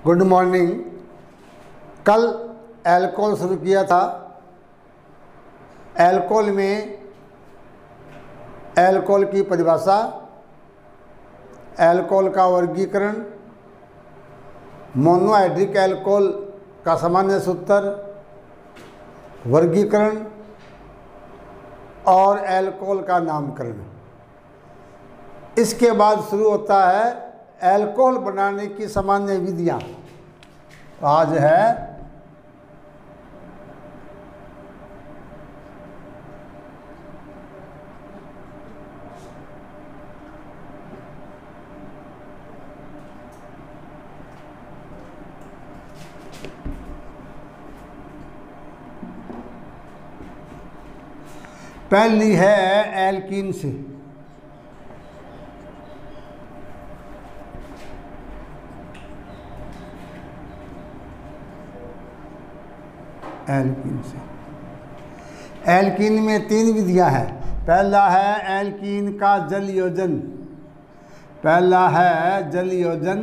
Good morning. कल alcohol शुरू किया था। एल्कोहल में एल्कोहल की परिभाषा, एल्कोहल का वर्गीकरण, मोनोहाइड्रिक एल्कोहल का सामान्य सूत्र, वर्गीकरण और एल्कोहल का नामकरण। इसके बाद शुरू होता है एल्कोहल बनाने की सामान्य विधियाँ। आज है पहली है एल्कीन से। एल्कीन से, एल्कीन में 3 विधियां हैं। पहला है एल्कीन का जल योजन, पहला है जल योजन,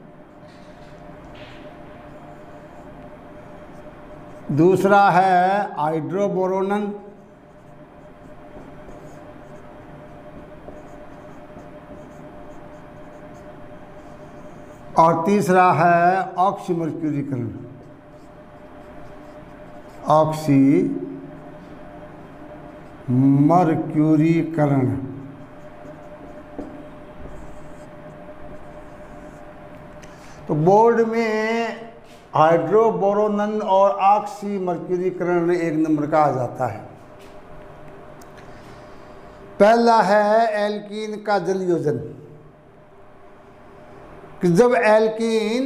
दूसरा है हाइड्रोबोरोनन, और तीसरा है ऑक्सीमर्क्यूरीकरण। ऑक्सीमर्क्यूरीकरण। तो बोर्ड में हाइड्रोबोरोनन और ऑक्सीमर्क्यूरीकरण एक नंबर का आ जाता है। पहला है एल्कीन का जल योजन, कि जब एल्कीन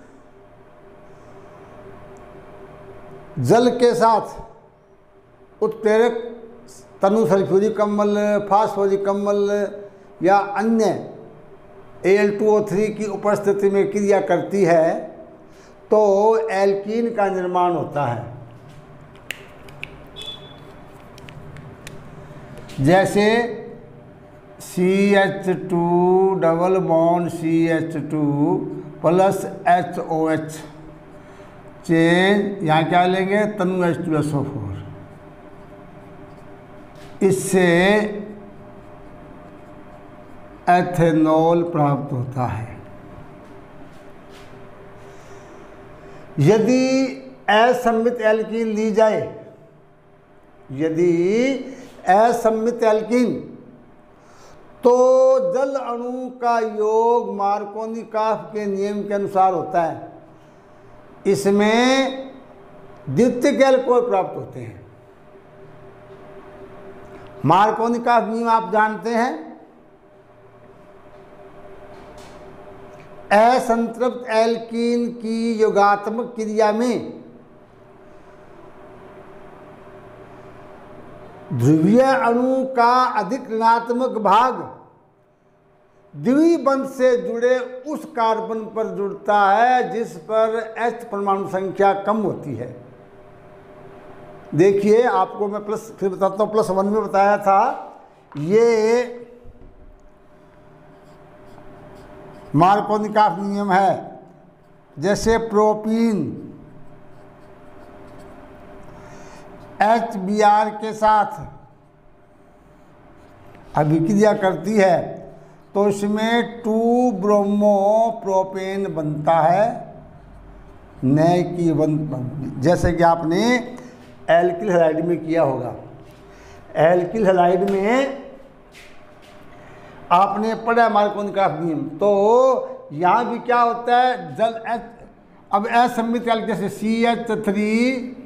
जल के साथ उत्प्रेरक तनु सल्फ्यूरिक अम्ल, फास्फोरिक अम्ल या अन्य Al2O3 की उपस्थिति में क्रिया करती है तो एल्कीन का निर्माण होता है। जैसे CH2 double bond CH2 plus HOH change, यहाँ क्या लेंगे तनु H2SO4, इससे एथेनॉल प्राप्त होता है। यदि असम्मित एल्कीन ली जाए, यदि असम्मित एल्कीन, तो जल अणु का योग मार्कोनिकॉफ के नियम के अनुसार होता है। इसमें द्वितीयक एल्कोहल प्राप्त होते हैं। मार्कोनिकॉफ नियम आप जानते हैं। असंतृप्त एल्कीन की योगात्मक क्रिया में ध्रुवीय अणु का अधिक ऋणात्मक भाग द्विबंध से जुड़े उस कार्बन पर जुड़ता है जिस पर H परमाणु संख्या कम होती है। देखिए, आपको मैं प्लस फिर बताता हूँ, +1 में बताया था। ये मार्कोनिकॉफ नियम है। जैसे प्रोपीन HBr के साथ अभिक्रिया करती है तो इसमें 2 ब्रोमो प्रोपेन बनता है, न कि जैसे कि आपने एल्किल हैलाइड में किया होगा। एल्किल हैलाइड में आपने पढ़ा मार्कोनिकॉफ नियम। तो यहाँ भी क्या होता है, जल अब असम्मित एल्कीन जैसे CH3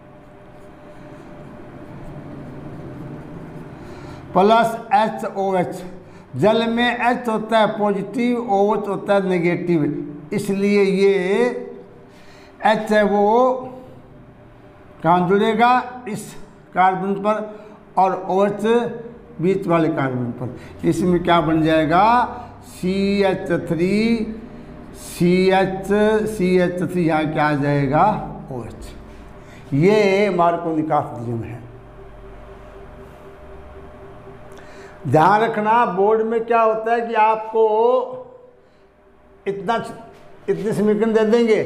प्लस HOH, जल में H होता है पॉजिटिव, OH होता है नेगेटिव, इसलिए ये H है वो कहाँ जुड़ेगा, इस कार्बन पर, और OH बीच वाले कार्बन पर। इसमें क्या बन जाएगा, CH3 CH3, यहाँ क्या आ जाएगा OH। ये मार्कोनिकॉफ नियम है। ध्यान रखना, बोर्ड में क्या होता है कि आपको इतना इतने समीकरण दे देंगे।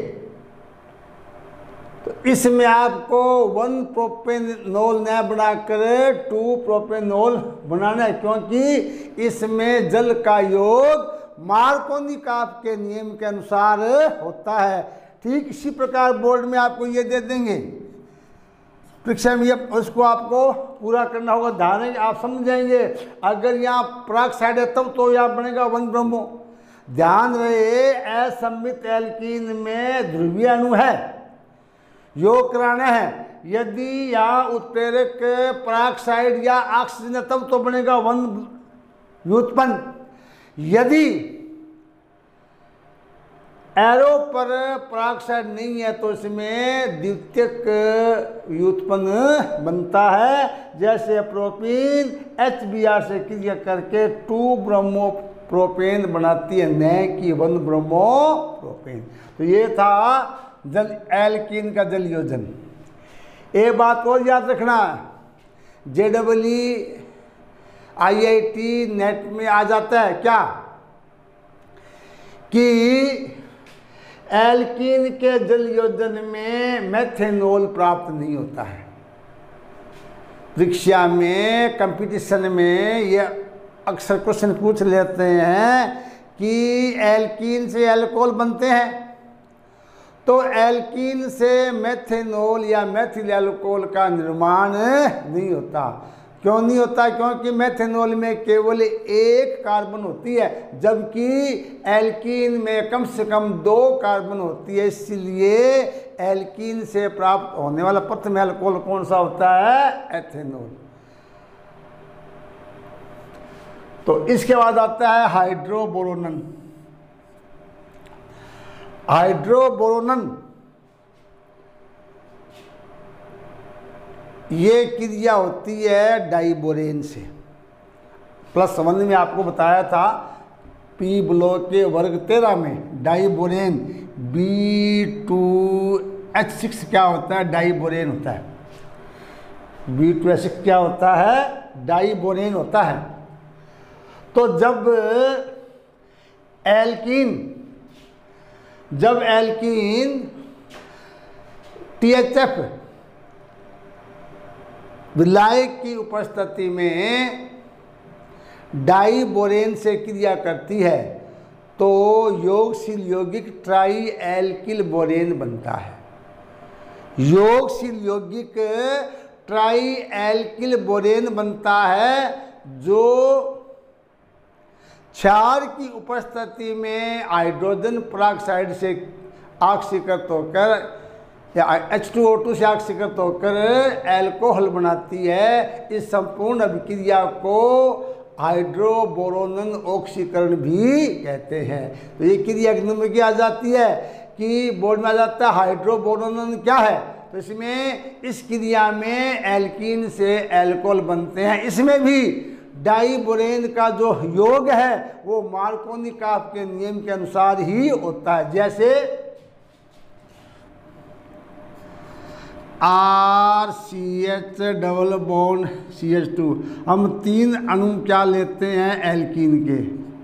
तो इसमें आपको 1 प्रोपेनॉल न बनाकर 2 प्रोपेनॉल बनाना है, क्योंकि इसमें जल का योग मार्कोनी काप के नियम के अनुसार होता है। ठीक इसी प्रकार बोर्ड में आपको ये दे देंगे, परीक्षा में ये उसको आपको पूरा करना होगा। ध्यान आप समझ जाएंगे। अगर यहाँ पराक्साइड है तब तो यहाँ बनेगा 1 ब्रोमो। ध्यान रहे असममित एल्कीन में ध्रुवीय अणु है, योग कराना है। यदि यहाँ उत्प्रेरक पराक्साइड या ऑक्सीजन है तब तो बनेगा 1 व्युत्पन्न। यदि एरो पर पराक्साइड नहीं है तो इसमें द्वितीयक व्युत्पन्न बनता है, जैसे प्रोपीन HBr से क्रिया करके 2 ब्रोमो प्रोपेन बनाती है, न कि 1 ब्रोमो प्रोपेन। तो ये था जल एल्कीन का जल योजन। एक बात और याद रखना, JEE IIT नेट में आ जाता है क्या कि एल्कीन के जल योजन में मेथेनॉल प्राप्त नहीं होता है। परीक्षा में कंपटीशन में ये अक्सर क्वेश्चन पूछ लेते हैं कि एल्कीन से अल्कोहल बनते हैं, तो एल्कीन से मेथेनॉल या मेथिल अल्कोहल का निर्माण नहीं होता। क्यों नहीं होता? क्योंकि मेथेनॉल में केवल 1 कार्बन होती है, जबकि एल्कीन में कम से कम 2 कार्बन होती है। इसलिए एल्कीन से प्राप्त होने वाला प्रथम अल्कोहल कौन सा होता है? एथेनॉल। तो इसके बाद आता है हाइड्रोबोरोनन। हाइड्रोबोरोनन ये क्रिया होती है डाइबोरेन से। +1 में आपको बताया था पी ब्लॉक के वर्ग 13 में डाइबोरेन B2H6 क्या होता है? डाइबोरेन होता है। B2H6 क्या होता है? डाइबोरेन होता है। तो जब एल्कीन THF विलायक की उपस्थिति में डाइबोरेन से क्रिया करती है तो योगशील यौगिक ट्राई एल्किल बोरेन बनता है। योगशील यौगिक ट्राई एल्किल बोरेन बनता है जो क्षार की उपस्थिति में हाइड्रोजन पेरोक्साइड से ऑक्सीकृत होकर या H2O2 से ऑक्सीकृत होकर एल्कोहल बनाती है। इस संपूर्ण अभिक्रिया को हाइड्रोबोरोनन ऑक्सीकरण भी कहते हैं। तो ये क्रिया नंबर की आ जाती है कि बोर्ड में आ जाता है हाइड्रोबोरोनन क्या है? तो इसमें इस क्रिया में एल्कीन से एल्कोहल बनते हैं। इसमें भी डाइबोरेन का जो योग है वो मार्कोनी काप के नियम के अनुसार ही होता है। जैसे RCH डबल बॉन्ड CH2, हम 3 अणु क्या लेते हैं? एल्कीन के।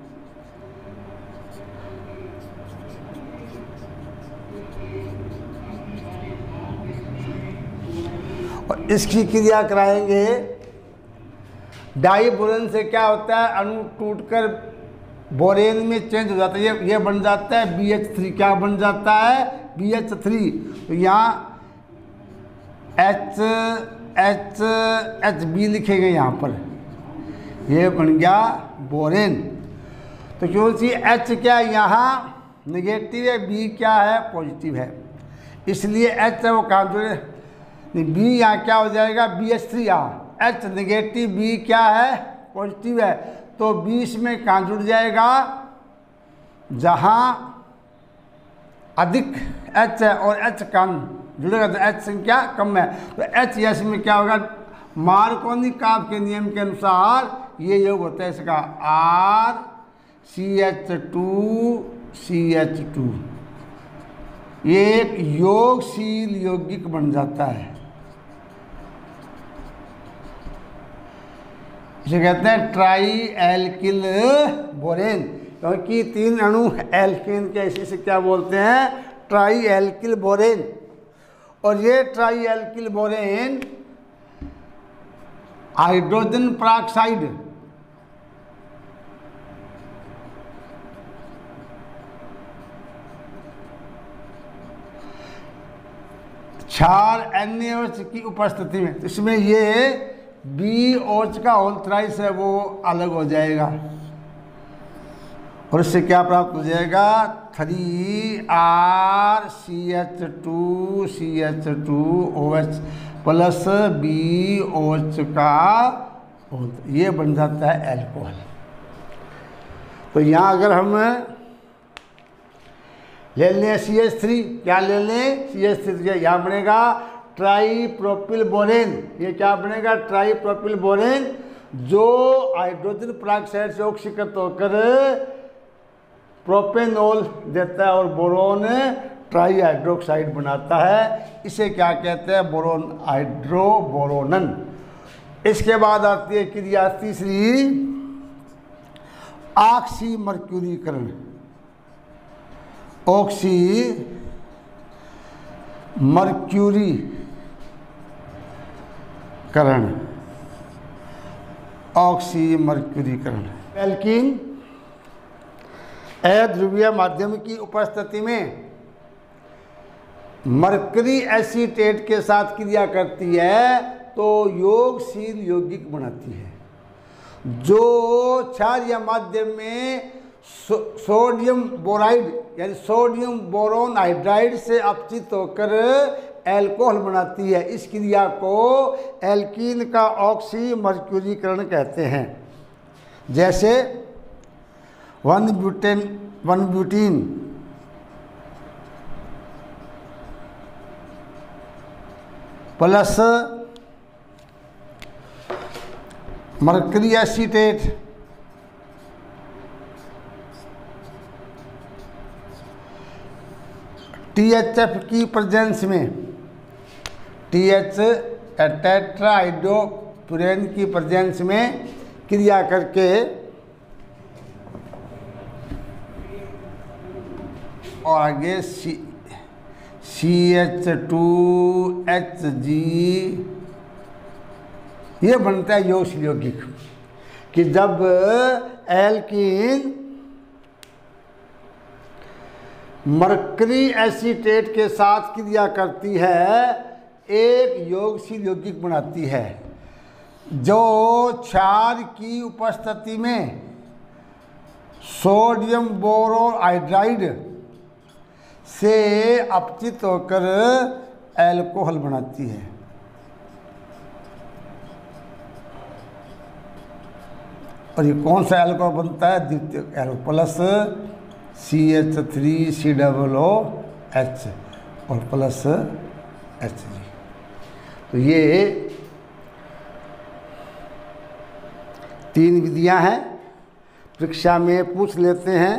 और इसकी क्रिया कराएंगे। डाइबोरेन से क्या होता है? अणु टूटकर बोरेन में चेंज हो जाता है। ये बन जाता है BH3। क्या बन जाता है? BH3। तो यहाँ HB लिखेंगे यहाँ पर, ये बन गया बोरेन। तो क्यों सी H क्या यहाँ नेगेटिव है, B क्या है? पॉजिटिव है। इसलिए H है वो कहाँ जुड़े, B यहाँ क्या हो जाएगा? BH3। यहाँ H नेगेटिव, B क्या है? पॉजिटिव है। तो B इसमें कहाँ जुड़ जाएगा? जहाँ अधिक H है और H कम जुड़ेगा तो H संख्या कम है। तो H यस में क्या होगा? मार्कोनी काप के नियम के अनुसार ये योग होता है इसका RCH2CH2। ये एक योगशील यौगिक बन जाता है। इसे कहते हैं ट्राई एल्किल बोरेन। क्योंकि 3 अणु एल्केन के, इसे क्या बोलते हैं, ट्राई एल्किल बोरेन। और ये tri alkyl borane hydrogen peroxide क्षार NaOH की उपस्थिति में, इसमें ये BOH का होल थ्राइस है वो अलग हो जाएगा और इससे क्या प्राप्त हो जाएगा, 3RCH2CH2OH प्लस BOH का होल, ये बन जाता है एल्कोहल। तो यहाँ अगर हम ले लें CH3, क्या ले लें, CH3, यहाँ बनेगा ट्राईप्रोपिल बोरेन। ये क्या बनेगा, ट्राईप्रोपिल बोरेन, जो हाइड्रोजन पेरोक्साइड से ऑक्सीकृत होकर प्रोपेनॉल देता है और बोरोन ट्राई हाइड्रोक्साइड बनाता है। इसे क्या कहते हैं, बोरोन हाइड्रोबोरोनन। इसके बाद आती है क्रिया तीसरी, ऑक्सी मर्क्यूरीकरण। ऑक्सी मर्क्यूरीकरण, ऑक्सी मर्क्यूरीकरण। एल्कीन अध्रुवीय माध्यम की उपस्थिति में मरकरी एसीटेट के साथ क्रिया करती है तो योगशील यौगिक बनाती है। जो क्षारीय माध्यम में सोडियम बोराइड यानी सोडियम बोरोन हाइड्राइड से अपचित होकर एल्कोहल बनाती है, इस क्रिया को एल्कीन का ऑक्सी मर्क्यूरीकरण कहते हैं। जैसे one butene plus mercury acetate THF की प्रेजेंस में, टेट्राहाइड्रोफ्यूरेन की प्रेजेंस में क्रिया करके और आगे CH2HG, ये बनता है योगशील यौगिक। कि जब एल्कीन मरकरी एसीटेट के साथ क्रिया करती है, एक योगशील यौगिक बनाती है जो क्षार की उपस्थिति में सोडियम बोरोहाइड्राइड से अपचित होकर एल्कोहल बनाती है। और ये कौन सा एल्कोहल बनता है, द्वितीयक एल्कोहल प्लस CH3COOH और प्लस Hg। तो ये 3 विधियां हैं, परीक्षा में पूछ लेते हैं।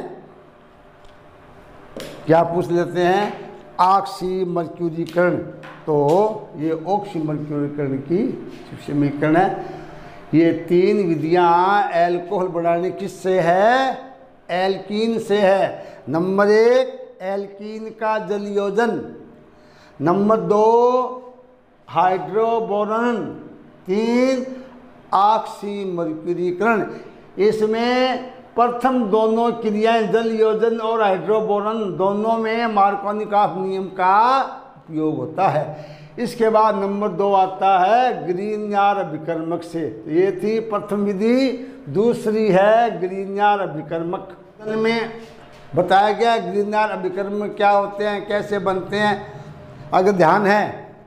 क्या पूछ लेते हैं, ऑक्सी मर्क्यूरीकरण। तो ये ऑक्सी मर्क्यूरीकरण की समीकरण है। ये 3 विधियां एल्कोहल बनाने किससे है, एल्कीन से है। नंबर 1 एल्कीन का जलयोजन, नंबर 2 हाइड्रोबोरोन, 3 ऑक्सी मर्क्यूरीकरण। इसमें प्रथम दोनों क्रियाएं जलयोजन और हाइड्रोबोरोन दोनों में मार्कोनिकॉफ नियम का उपयोग होता है। इसके बाद नंबर 2 आता है ग्रीन्यार अभिकर्मक से। ये थी प्रथम विधि। दूसरी है ग्रीन्यार अभिकर्मक। में बताया गया ग्रीन्यार अभिकर्मक क्या होते हैं, कैसे बनते हैं। अगर ध्यान है,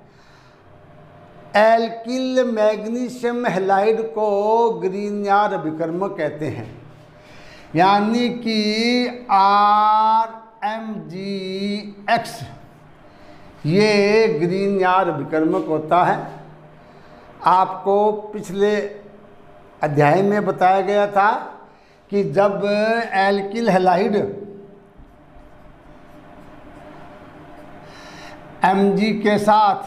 एल्किल मैग्नीशियम हैलाइड को ग्रीन्यार अभिकर्मक कहते हैं, यानी कि RMgX ये ग्रीन्यार अभिकर्मक होता है। आपको पिछले अध्याय में बताया गया था कि जब एल्किल हैलाइड Mg के साथ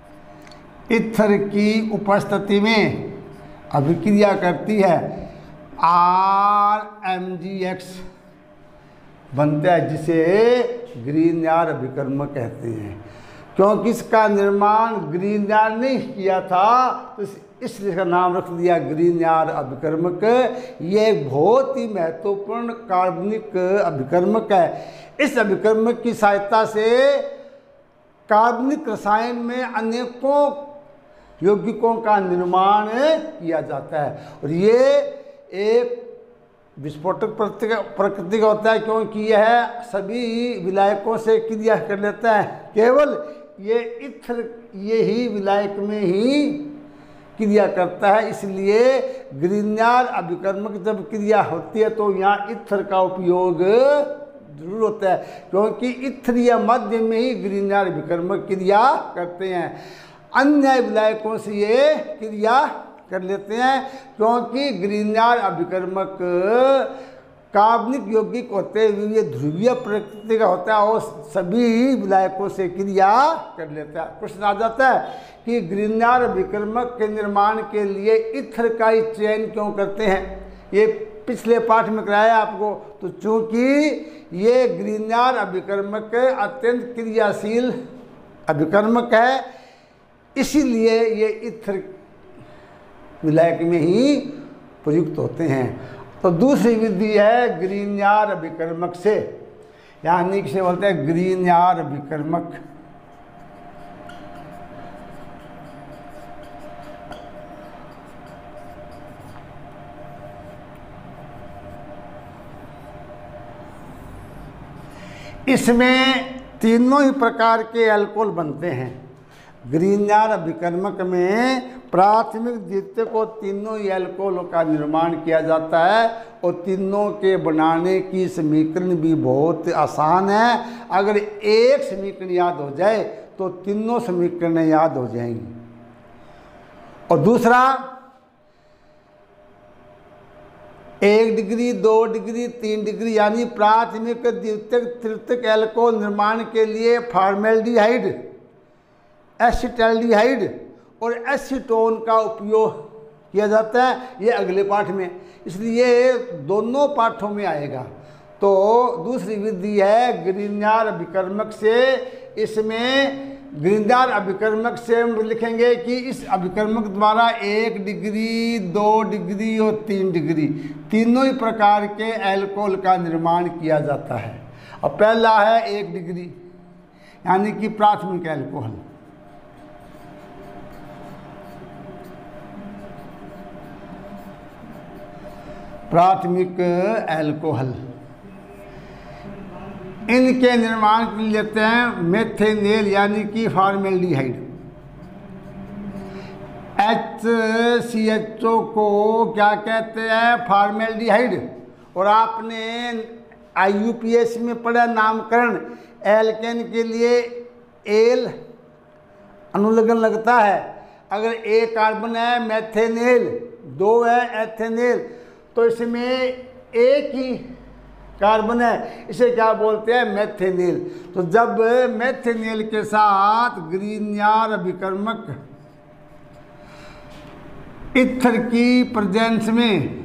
ईथर की उपस्थिति में अभिक्रिया करती है RMgX बनता है, जिसे ग्रीनयार अभिकर्मक कहते हैं। क्योंकि इसका निर्माण ग्रीनयार ने किया था तो इसलिए इसका नाम रख दिया ग्रीनयार अभिकर्मक। ये एक बहुत ही महत्वपूर्ण कार्बनिक अभिकर्मक है। इस अभिकर्मक की सहायता से कार्बनिक रसायन में अनेकों यौगिकों का निर्माण किया जाता है। और ये एक विस्फोटक प्रकृति का होता है, क्योंकि यह सभी विलायकों से क्रिया कर लेता है। केवल ये इथर यही विलायक में ही क्रिया करता है। इसलिए ग्रीनयार अभिकर्मक जब क्रिया होती है तो यहाँ इथर का उपयोग जरूर होता है, क्योंकि इथरीय मध्य में ही ग्रीनयार अभिकर्मक क्रिया करते हैं। अन्य विलायकों से ये क्रिया कर लेते हैं, क्योंकि ग्रीनयार अभिकर्मक कार्बनिक यौगिक होते हुए ये ध्रुवीय प्रकृति का होता है और सभी विलायकों से क्रिया कर लेता है। प्रश्न आ जाता है कि ग्रीनयार अभिकर्मक के निर्माण के लिए इथर का ही चयन क्यों करते हैं। ये पिछले पाठ में कराया आपको। तो चूंकि ये ग्रीनयार अभिकर्मक अत्यंत क्रियाशील अभिकर्मक है, इसीलिए ये इथर विलायक में ही प्रयुक्त होते हैं। तो दूसरी विधि है ग्रीनयार अभिकर्मक से, यानी कि बोलते हैं ग्रीनयार अभिकर्मक। इसमें तीनों ही प्रकार के अल्कोहल बनते हैं। ग्रीनयार अभिकर्मक में प्राथमिक द्वितीयक और तीनों ही अल्कोहलों का निर्माण किया जाता है और तीनों के बनाने की समीकरण भी बहुत आसान है। अगर एक समीकरण याद हो जाए तो तीनों समीकरणें याद हो जाएंगी। और दूसरा, 1 डिग्री 2 डिग्री 3 डिग्री यानी प्राथमिक द्वितीयक तृतीयक अल्कोहल निर्माण के लिए फॉर्मेल्डिहाइड, एसिटाल्डिहाइड और एसीटोन का उपयोग किया जाता है। ये अगले पाठ में, इसलिए दोनों पाठों में आएगा। तो दूसरी विधि है ग्रीनयार अभिकर्मक से। इसमें ग्रीनयार अभिकर्मक से हम लिखेंगे कि इस अभिकर्मक द्वारा 1 डिग्री 2 डिग्री और 3 डिग्री तीनों ही प्रकार के अल्कोहल का निर्माण किया जाता है। और पहला है 1 डिग्री यानी कि प्राथमिक अल्कोहल। प्राथमिक अल्कोहल, इनके निर्माण के लिए लेते हैं मेथेनेल यानी कि फॉर्मेल्डिहाइड। HCHO को क्या कहते हैं? फॉर्मेल्डिहाइड। और आपने IUPAC में पढ़ा नामकरण, एल्केन के लिए एल अनुलग्न लगता है। अगर एक कार्बन है मेथेनेल, 2 है एथेनेल, तो इसमें एक ही कार्बन है, इसे क्या बोलते हैं? मेथेनेल। तो जब मेथेनेल के साथ ग्रीनयार अभिकर्मक इथर की प्रेजेंस में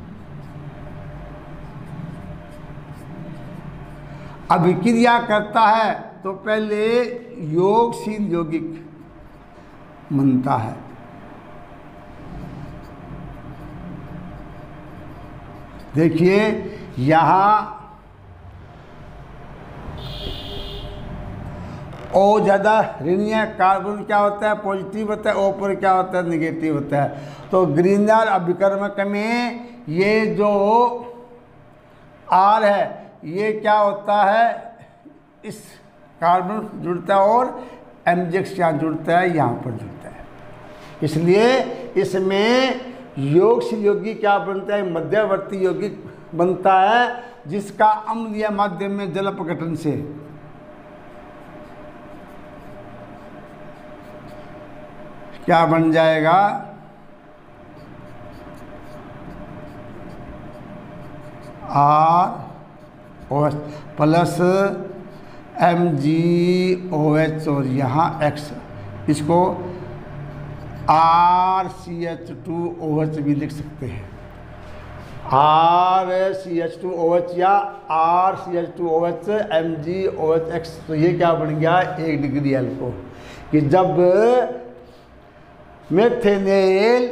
अभिक्रिया करता है तो पहले योगशील यौगिक बनता है। देखिए यहाँ O ज़्यादा ऋणीय कार्बन क्या होता है? पॉजिटिव होता है। O पर क्या होता है? निगेटिव होता है। तो ग्रीनयार अभिकर्मक में ये जो R है ये क्या होता है? इस कार्बन जुड़ता है और MgX यहाँ जुड़ता है, यहाँ पर जुड़ता है। इसलिए इसमें योगशील यौगिक क्या बनता है? मध्यवर्ती यौगिक बनता है, जिसका अम्लीय माध्यम में जल अपघटन से क्या बन जाएगा? ROH प्लस MgOH और यहाँ X, इसको RCH2OH भी लिख सकते हैं। RCH2OH या RCH2OH MgOH, तो ये क्या बन गया 1 डिग्री एल्कोहल। कि जब मेथेनेल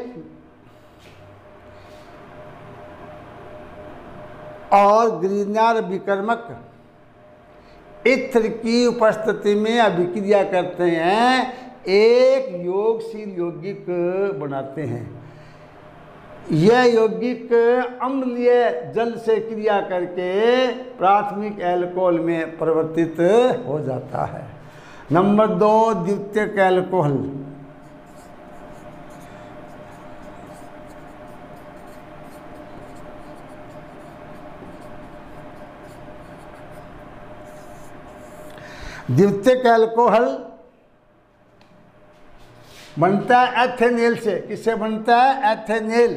और ग्रीनर विकर्मक इत्र की उपस्थिति में अभिक्रिया करते हैं, एक योगशील यौगिक बनाते हैं। यह यौगिक अम्लीय जल से क्रिया करके प्राथमिक एल्कोहल में परिवर्तित हो जाता है। नंबर 2 द्वितीयक एल्कोहल। द्वितीयक एल्कोहल बनता है एथेनेल से। किससे बनता है? एथेनेल।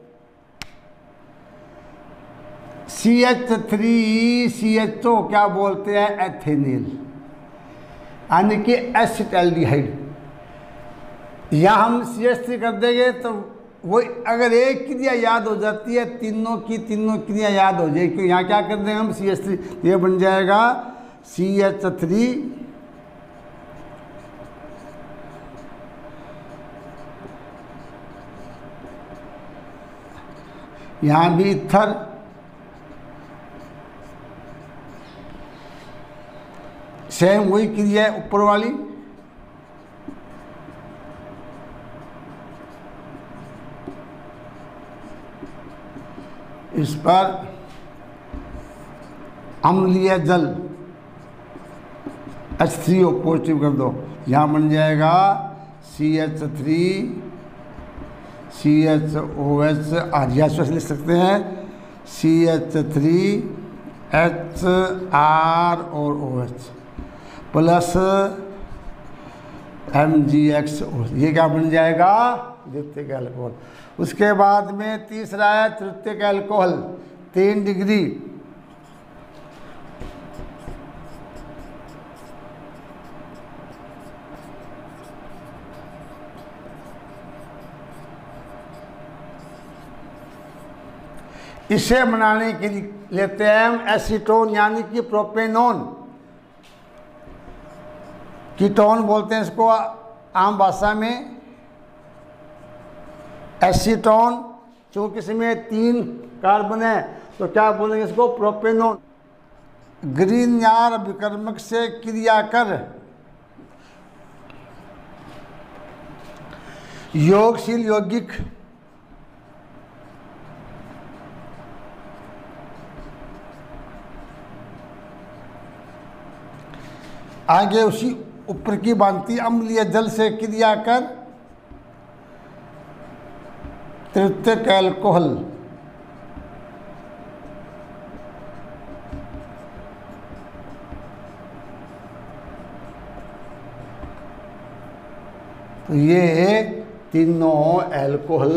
CH3CHO क्या बोलते हैं? एथेनेल, यानी कि एसिटाल्डिहाइड। यहाँ हम CH3 कर देंगे तो वो अगर एक क्रिया याद हो जाती है, तीनों क्रिया याद हो जाएगी। क्योंकि यहाँ क्या कर देंगे हम CH3, ये बन जाएगा CH3 यहाँ भी इथर, सेम वही क्रिया है ऊपर वाली। इस पर अम्लीय जल H3O पॉजिटिव कर दो, यहाँ बन जाएगा CH3 CHOH, आर्याश्वस लिख सकते हैं CH3 HR और OH प्लस MgX। ये क्या बन जाएगा? द्वितीयक एल्कोहल। उसके बाद में तीसरा है तृतीयक एल्कोहल, 3 डिग्री। इसे बनाने के लिए लेते हैं हम एसीटोन यानी कि प्रोपेनॉन। कीटोन बोलते हैं इसको आम भाषा में। एसीटोन, चूंकि इसमें 3 कार्बन है तो क्या बोलेंगे इसको? प्रोपेनॉन। ग्रीनर विकर्मक से क्रिया कर योगशील यौगिक आगे उसी ऊपर की भांति अम्लीय जल से क्रिया कर तृतीयक एल्कोहल। तो ये तीनों एल्कोहल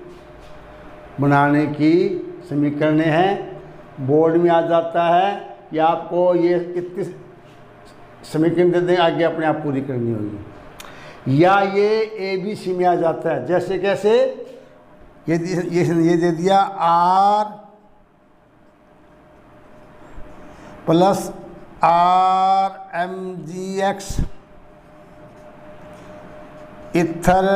बनाने की समीकरणें हैं। बोर्ड में आ जाता है कि आपको ये कितनी समीकरण दे दें, आगे अपने आप पूरी करनी होगी। या ये ABC में आ जाता है। जैसे कैसे? ये दे दिया R plus RMgX ether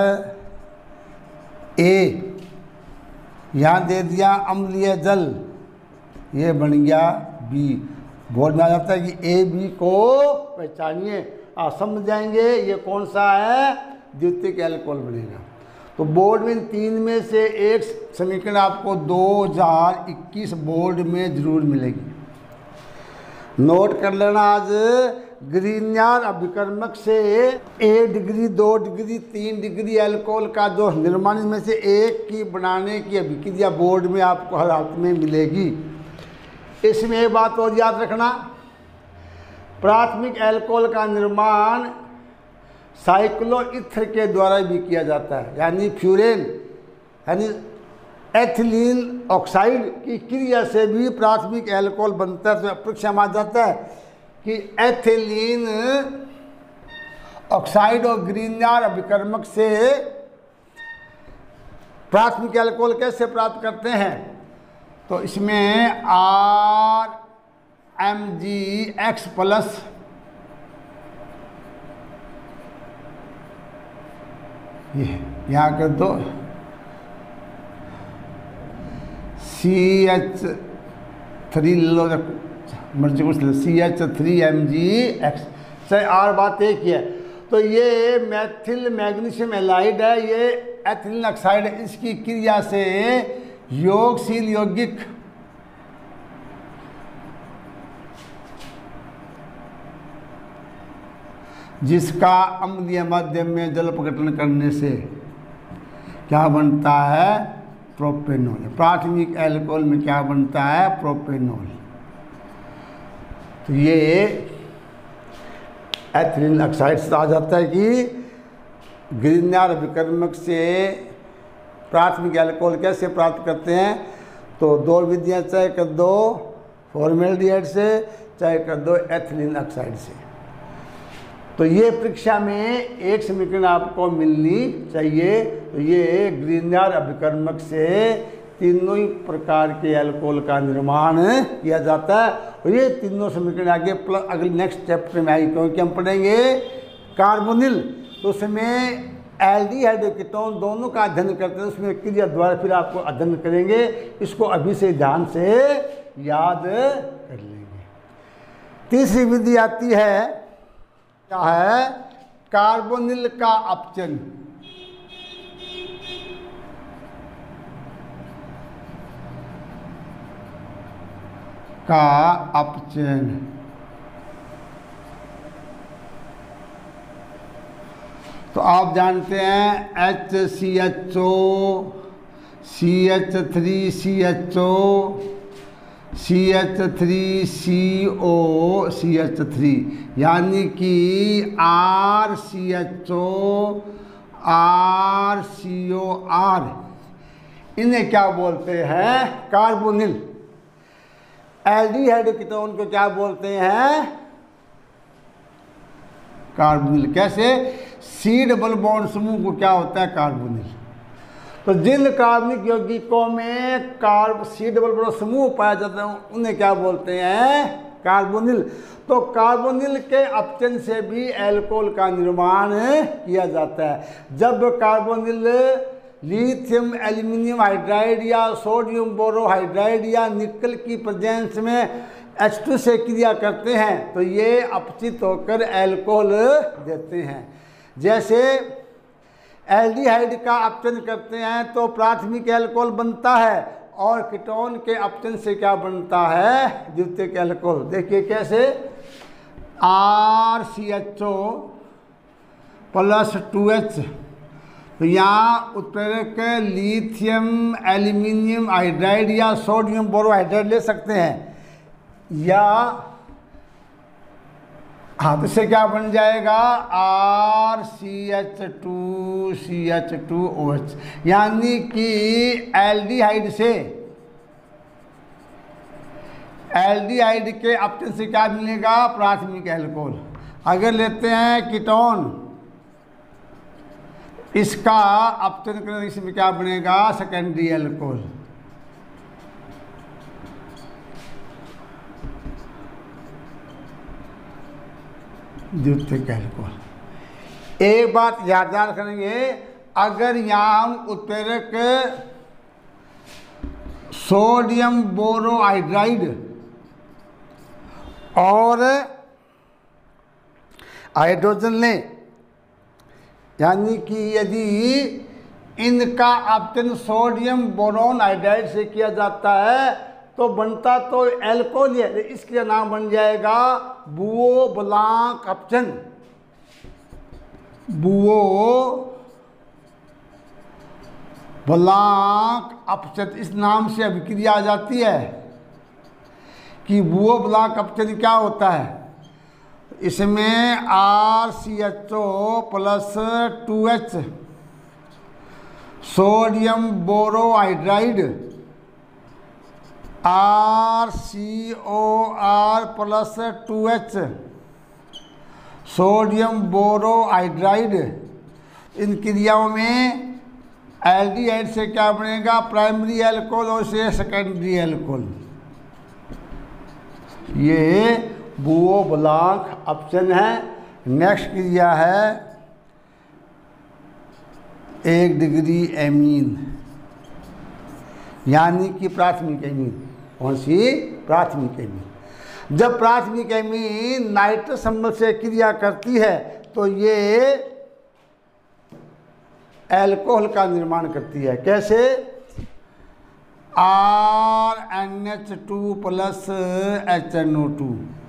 A, यहाँ दे दिया अम्लीय जल, ये बन गया B। बोर्ड में आ जाता है कि AB को पहचानिए, आप समझ जाएंगे ये कौन सा है, द्वितीयक एल्कोहल बनेगा। तो बोर्ड में इन 3 में से एक समीकरण आपको 2021 बोर्ड में जरूर मिलेगी। नोट कर लेना। आज ग्रीनर अभिकर्मक से 1 डिग्री 2 डिग्री 3 डिग्री एल्कोहल का जो निर्माण, में से एक की बनाने की अभिक्रिया बोर्ड में आपको हर हालत में मिलेगी। इसमें एक बात और याद रखना, प्राथमिक एल्कोहल का निर्माण साइक्लोईथर के द्वारा भी किया जाता है, यानी फ्यूरेन यानी एथिलीन ऑक्साइड की क्रिया से भी प्राथमिक एल्कोहल बनता है। तो परीक्षा में आ जाता है कि एथिलीन ऑक्साइड और ग्रीनर अभिकर्मक से प्राथमिक एल्कोहल कैसे प्राप्त करते हैं। तो इसमें RMgX प्लस ये यहाँ कर दो CH3 लो, मर्जी कुछ लो, CH3MgX से R बात एक ही है। तो ये मैथिल मैग्नीशियम एलाइड है, ये एथिलीन ऑक्साइड है। इसकी क्रिया से योगशील यौगिक जिसका अम्लीय माध्यम में जल प्रकटन करने से क्या बनता है, प्रोपेनॉल। प्राथमिक एल्कोहल में क्या बनता है, प्रोपेनॉल। तो ये एथिलीन ऑक्साइड से आ जाता है कि ग्रीनर विकर्मक से प्राथमिक एल्कोहल कैसे प्राप्त करते हैं। तो दो विधियां, चाहे कर दो फॉर्मेल्डिहाइड से, चाहे कर दो एथिलीन ऑक्साइड से। तो ये परीक्षा में एक समीकरण आपको मिलनी चाहिए। तो ये ग्रीनर अभिकर्मक से तीनों ही प्रकार के अल्कोहल का निर्माण किया जाता है। और ये तीनों समीकरण आगे प्लस अगले नेक्स्ट चैप्टर में आएगी, क्योंकि हम पढ़ेंगे कार्बोनिल। तो उसमें एल्डिहाइड और कीटोन दोनों का अध्ययन करते हैं, उसमें क्रिया द्वारा फिर आपको अध्ययन करेंगे। इसको अभी से ध्यान से याद कर लेंगे। तीसरी विधि आती है, क्या है, कार्बोनिल का अपचन। का अपचन तो आप जानते हैं HCHO, CH3CHO, CH3CO, CH3, यानी कि RCHO, RCOR, इन्हें क्या बोलते हैं, कार्बोनिल। एल्डिहाइड कीटोन को क्या बोलते हैं, कार्बोनिल। कैसे, सी डबल बॉन्ड समूह को क्या होता है, कार्बोनिल। तो जिन कार्बनिक यौगिकों में सी डबल बॉन्ड समूह पाया जाता है उन्हें क्या बोलते हैं, कार्बोनिल। तो कार्बोनिल के अपचन से भी एल्कोहल का निर्माण किया जाता है। जब कार्बोनिल लिथियम एल्यूमिनियम हाइड्राइड या सोडियम बोरोहाइड्राइड या निकल की प्रेजेंस में H2 से क्रिया करते हैं तो ये अपचित होकर एल्कोहल देते हैं। जैसे एल्डिहाइड का अपचन करते हैं तो प्राथमिक एल्कोहल बनता है, और कीटोन के अपचन से क्या बनता है, द्वितीयक एल्कोहल। देखिए कैसे, RCHO प्लस 2H, तो यहाँ उत्प्रेरक लिथियम एल्यूमिनियम हाइड्राइड या सोडियम बोरोहाइड्राइड ले सकते हैं, या हाँ, तो इससे क्या बन जाएगा, RCH2CH2OH, यानी कि एल्डिहाइड के अपचन से क्या मिलेगा, प्राथमिक एल्कोहल। अगर लेते हैं कीटोन, इसका अपचन करने इसमें क्या बनेगा, सेकेंडरी एल्कोहल। द्वितीयक एल्कोहल। एक बात याद करेंगे, अगर यहाँ हम उत्प्रेरक सोडियम बोरोहाइड्राइड और हाइड्रोजन लें, यानी कि यदि इनका अपचन सोडियम बोरोन हाइड्राइड से किया जाता है तो बनता तो एल्कोहल है, इसका नाम बन जाएगा बुओ ब्लांक अपचन। बुओ ब्लांक अपचन, इस नाम से अभिक्रिया आ जाती है कि बुओ ब्लांक अपचन क्या होता है। इसमें RCHO plus 2H sodium borohydride, RCOR plus 2H sodium borohydride, इन क्रियाओं में एल्डिहाइड से क्या बनेगा, प्राइमरी एल्कोहल और से सेकेंडरी एल्कोहल। ये बुओ ब्लॉक ऑप्शन है। नेक्स्ट क्रिया है 1 डिग्री एमीन, यानी कि प्राथमिक एमीन। कौन सी? प्राथमिक एमीन। जब प्राथमिक एमीन नाइट्रस अम्ल से क्रिया करती है तो ये एल्कोहल का निर्माण करती है। कैसे? RNH2 प्लस HNO2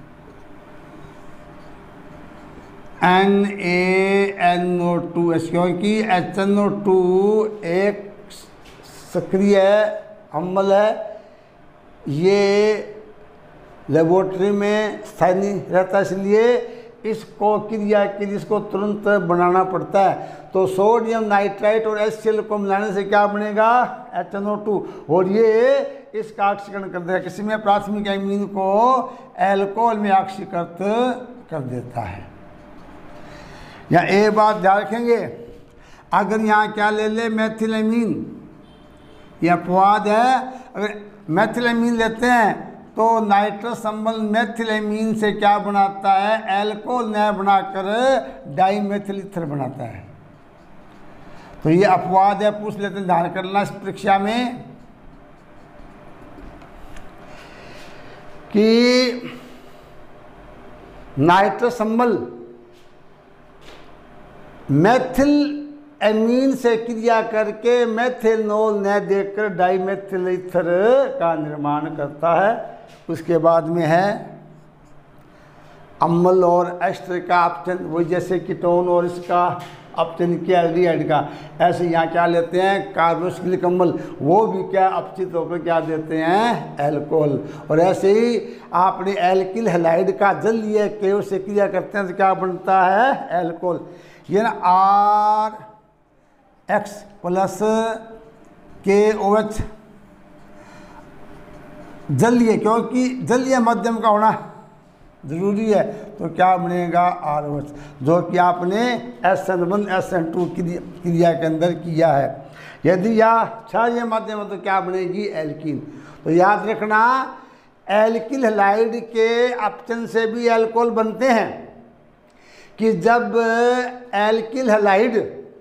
NaNO2, क्योंकि HNO2 एक सक्रिय अम्ल है, ये लेबोरेटरी में स्थायी नहीं रहता, इसलिए इसको क्रिया के लिए इसको तुरंत बनाना पड़ता है। तो सोडियम नाइट्राइट और HCl को मिलाने से क्या बनेगा, HNO2, और ये इसका ऑक्सीकरण कर देगा। किसी में प्राथमिक एमीन को एल्कोहल में ऑक्सीकृत कर देता है। या एक बात ध्यान रखेंगे, अगर यहाँ क्या ले ले, मेथिलेमीन, यह अपवाद है। अगर मेथिलेमीन लेते हैं तो नाइट्रस अम्ल मेथिलेमीन से क्या बनाता है, एल्कोहल न बनाकर डाइमेथिल ईथर बनाता है। तो ये अपवाद है, पूछ लेते हैं, ध्यान करना इस परीक्षा में कि नाइट्रस अम्ल मेथिल एमीन से क्रिया करके मेथिनॉल न देकर डाइमेथिल ईथर का निर्माण करता है। उसके बाद में है अम्ल और एस्टर का ऑप्शन, वही जैसे कीटोन और इसका ऑप्शन किया एल्डिहाइड का। ऐसे यहाँ क्या लेते हैं, कार्बोक्सिलिक अम्ल, वो भी क्या अपचित होकर क्या देते हैं, एल्कोहल। और ऐसे ही आपने एल्किल हैलाइड का जल लिया, केव से क्रिया करते हैं तो क्या बनता है, एल्कोहल। ये ना RX प्लस KOH जलीय, क्योंकि जलीय माध्यम का होना जरूरी है, तो क्या बनेगा, ROH, जो कि आपने SN1 SN2 क्रिया के अंदर किया है। यदि यह क्षारीय माध्यम है तो क्या बनेगी, एल्कीन। तो याद रखना, एल्किल हैलाइड के ऑप्शन से भी एल्कोहल बनते हैं कि जब एल्किल हैलाइड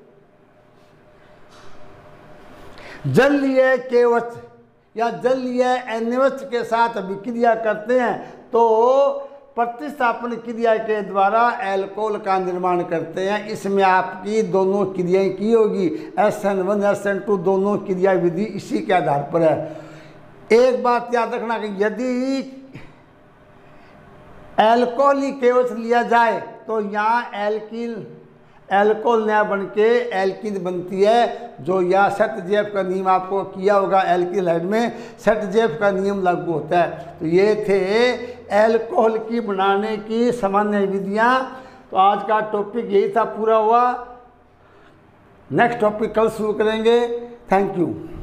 जलीय KOH या जलीय NaOH के साथ अभिक्रिया करते हैं तो प्रतिस्थापन क्रिया के द्वारा एल्कोहल का निर्माण करते हैं। इसमें आपकी दोनों क्रियाएं की होगी, SN1 SN2 दोनों क्रिया विधि इसी के आधार पर है। एक बात याद रखना कि यदि एल्कोहल ही KOH लिया जाए तो यहाँ एल्कोहल नया बन के एल्कीन बनती है, जो या सेटजेफ का नियम आपको किया होगा, एल्किल हैलाइड में सेटजेफ का नियम लागू होता है। तो ये थे एल्कोहल की बनाने की सामान्य विधियाँ। तो आज का टॉपिक यही था, पूरा हुआ। नेक्स्ट टॉपिक कल शुरू करेंगे। Thank you.